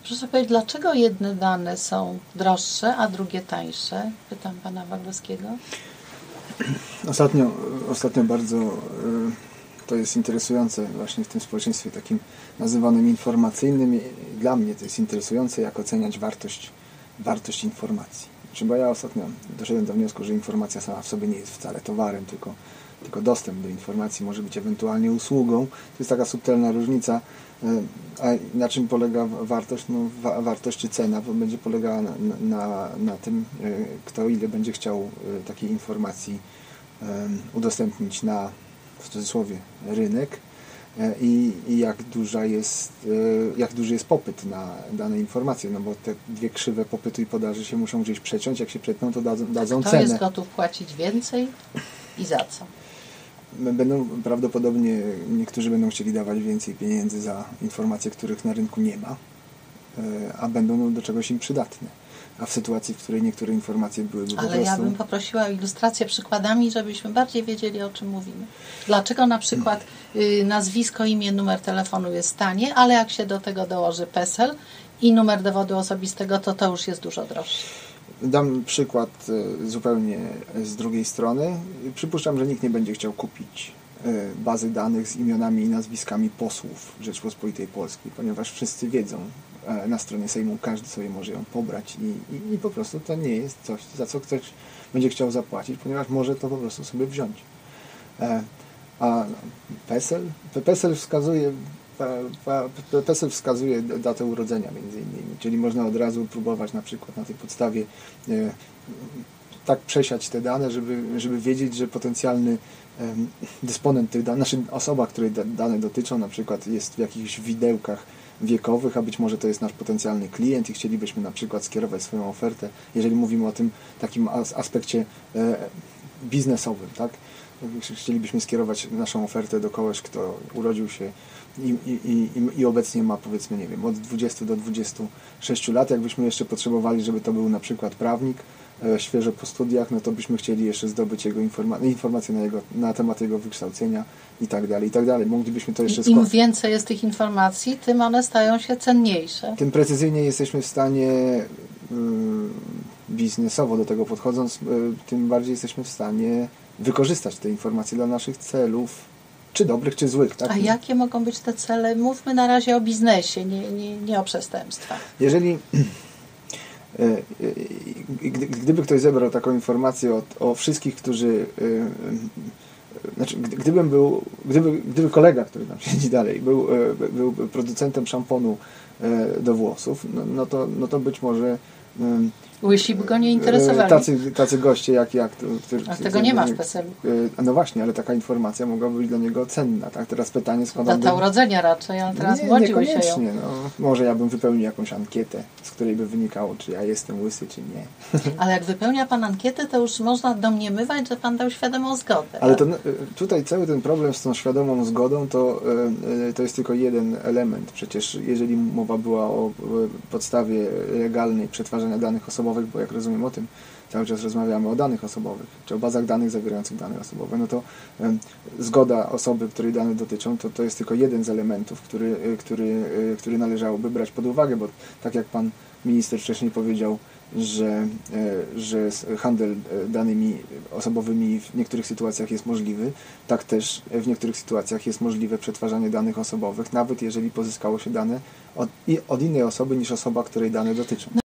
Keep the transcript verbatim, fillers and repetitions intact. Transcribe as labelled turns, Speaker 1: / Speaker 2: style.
Speaker 1: Proszę powiedzieć, dlaczego jedne dane są droższe, a drugie tańsze? Pytam pana Wagłowskiego.
Speaker 2: Ostatnio, ostatnio bardzo to jest interesujące właśnie w tym społeczeństwie takim nazywanym informacyjnym. Dla mnie to jest interesujące, jak oceniać wartość, wartość informacji. Bo ja ostatnio doszedłem do wniosku, że informacja sama w sobie nie jest wcale towarem, tylko, tylko dostęp do informacji może być ewentualnie usługą. To jest taka subtelna różnica. A na czym polega wartość? No, wa wartość czy cena będzie polegała na, na, na tym, kto ile będzie chciał takiej informacji udostępnić na, w cudzysłowie, rynek i, i jak duża jest, jak duży jest popyt na dane informacje, no bo te dwie krzywe popytu i podaży się muszą gdzieś przeciąć, jak się przetną, to dadzą, dadzą
Speaker 1: Kto
Speaker 2: cenę.
Speaker 1: jest gotów płacić więcej i za co?
Speaker 2: Będą prawdopodobnie, niektórzy będą chcieli dawać więcej pieniędzy za informacje, których na rynku nie ma, a będą no, do czegoś im przydatne. A w sytuacji, w której niektóre informacje byłyby po
Speaker 1: Ale
Speaker 2: prostu...
Speaker 1: ja bym poprosiła o ilustrację przykładami, żebyśmy bardziej wiedzieli, o czym mówimy. Dlaczego na przykład y, nazwisko, imię, numer telefonu jest tanie, ale jak się do tego dołoży PESEL i numer dowodu osobistego, to to już jest dużo droższe.
Speaker 2: Dam przykład zupełnie z drugiej strony. Przypuszczam, że nikt nie będzie chciał kupić bazy danych z imionami i nazwiskami posłów Rzeczpospolitej Polskiej, ponieważ wszyscy wiedzą, na stronie Sejmu każdy sobie może ją pobrać i, i, i po prostu to nie jest coś, za co ktoś będzie chciał zapłacić, ponieważ może to po prostu sobie wziąć. A PESEL? PESEL wskazuje PESEL wskazuje datę urodzenia między innymi, czyli można od razu próbować na przykład na tej podstawie e, tak przesiać te dane, żeby, żeby wiedzieć, że potencjalny e, dysponent tych danych, znaczy osoba, której dane dotyczą, na przykład jest w jakichś widełkach wiekowych, a być może to jest nasz potencjalny klient i chcielibyśmy na przykład skierować swoją ofertę, jeżeli mówimy o tym takim aspekcie e, biznesowym, tak? Chcielibyśmy skierować naszą ofertę do kogoś, kto urodził się i, i, i, i obecnie ma, powiedzmy, nie wiem, od dwudziestu do dwudziestu sześciu lat. Jakbyśmy jeszcze potrzebowali, żeby to był na przykład prawnik, e, świeżo po studiach, no to byśmy chcieli jeszcze zdobyć jego informa informacje na, jego, na temat jego wykształcenia i tak dalej, i tak dalej. Moglibyśmy to jeszcze...
Speaker 1: Im więcej jest tych informacji, tym one stają się cenniejsze.
Speaker 2: Tym precyzyjnie jesteśmy w stanie... Yy, biznesowo do tego podchodząc, tym bardziej jesteśmy w stanie wykorzystać te informacje dla naszych celów, czy dobrych, czy złych. Tak?
Speaker 1: A jakie mogą być te cele? Mówmy na razie o biznesie, nie, nie, nie o przestępstwach.
Speaker 2: Jeżeli gdyby ktoś zebrał taką informację o, o wszystkich, którzy znaczy, gdybym był, gdyby, gdyby kolega, który tam siedzi dalej, był, był producentem szamponu do włosów, no, no, to, no to być może
Speaker 1: Łysi by go nie interesowali.
Speaker 2: Tacy, tacy goście jak ja. Który,
Speaker 1: a tego nie ma w PESEL-u.
Speaker 2: No właśnie, ale taka informacja mogłaby być dla niego cenna. Tak? Teraz pytanie składam...
Speaker 1: Data by... urodzenia raczej, ale teraz
Speaker 2: nie,
Speaker 1: młodziły się ją.
Speaker 2: No, może ja bym wypełnił jakąś ankietę, z której by wynikało, czy ja jestem łysy, czy nie.
Speaker 1: Ale jak wypełnia pan ankietę, to już można domniemywać, że pan dał świadomą zgodę.
Speaker 2: Ale to, tutaj cały ten problem z tą świadomą zgodą, to, to jest tylko jeden element. Przecież jeżeli mowa była o podstawie legalnej przetwarzania danych osobowych, bo jak rozumiem o tym cały czas rozmawiamy o danych osobowych, czy o bazach danych zawierających dane osobowe, no to um, zgoda osoby, której dane dotyczą, to, to jest tylko jeden z elementów, który, który, który należałoby brać pod uwagę, bo tak jak pan minister wcześniej powiedział, że, że handel danymi osobowymi w niektórych sytuacjach jest możliwy, tak też w niektórych sytuacjach jest możliwe przetwarzanie danych osobowych, nawet jeżeli pozyskało się dane od, od innej osoby niż osoba, której dane dotyczą.